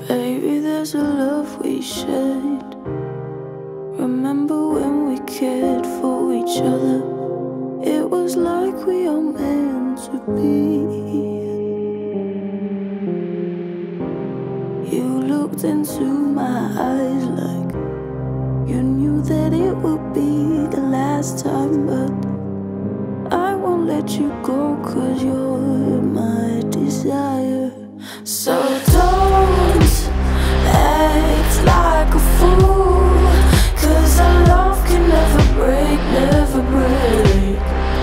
Baby, there's a love we shared. Remember when we cared for each other? It was like we are meant to be. You looked into my eyes like you knew that it would be the last time, but I won't let you go, 'cause you're my desire. So don't act like a fool, 'cause our love can never break, never break.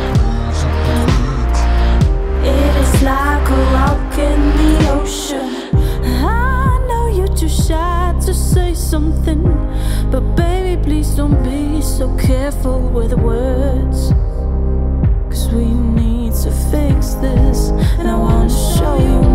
It is like a rock in the ocean. I know you're too shy to say something, but baby, please don't be so careful with the words, 'cause we need to fix this, and I wanna show you